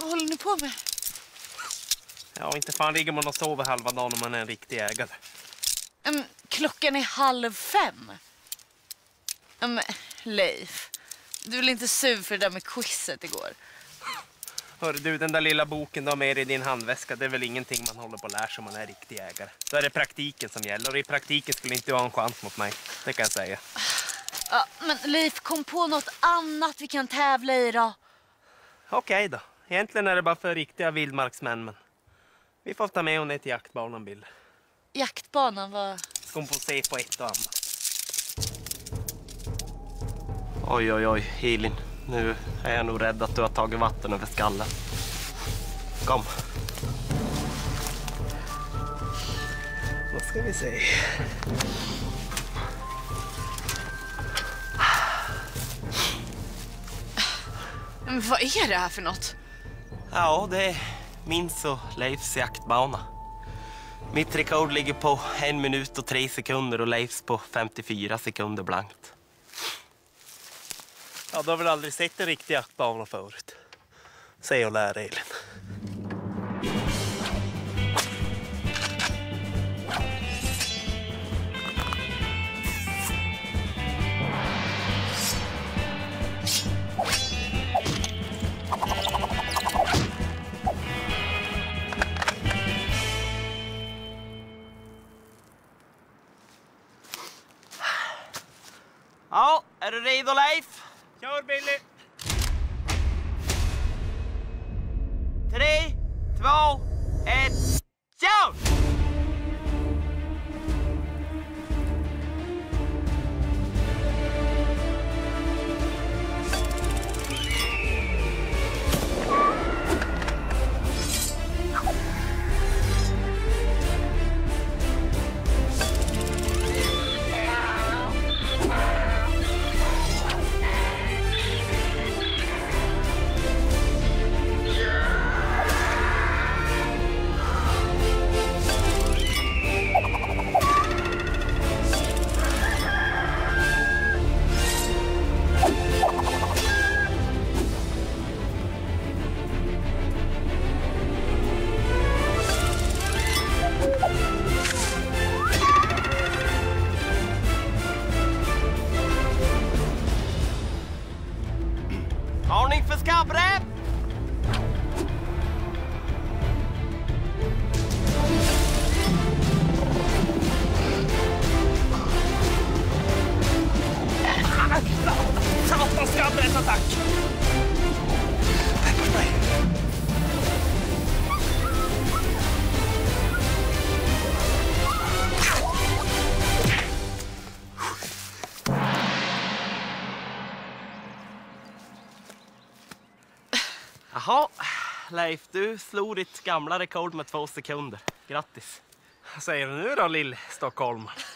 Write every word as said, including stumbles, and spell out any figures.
Vad håller ni på med? Ja, inte fan ligger man och sover halva dagen om man är en riktig ägare. Um, klockan är halv fem. Um, Leif, du är väl inte sur för det där med quizet igår? Hör du, den där lilla boken du har med i din handväska, det är väl ingenting man håller på att lära sig om man är riktig ägare. Då är det praktiken som gäller och i praktiken skulle inte du ha en chans mot mig, det kan jag säga. Ja, men Leif, kom på något annat vi kan tävla i då. Okej då, egentligen är det bara för riktiga vildmarksmän, men vi får ta med hon ner till jaktbanan, Bill. Jaktbanan var... Ska hon få se på ett och annat. Oj, oj, oj, Elin. Nu är jag nog rädd att du har tagit vatten över skallen. Kom. Då ska vi se. Men vad är det här för något? Ja, det är min och Leifs jaktbana. Mitt rekord ligger på en minut och tre sekunder och Leifs på femtiofyra sekunder blankt. Ja, du har väl aldrig sett en riktig jaktbana förut. Se och lär, Elin. Ja, är du redo, Leif? Kör, Billy! Tre, två, ett, kör! Varning för skabbräv! Satan, skabbräv, attack! Pepparspray! Jaha, Leif, du slog ditt gamla rekord med två sekunder. Grattis. Vad säger du nu då, lill Stockholm?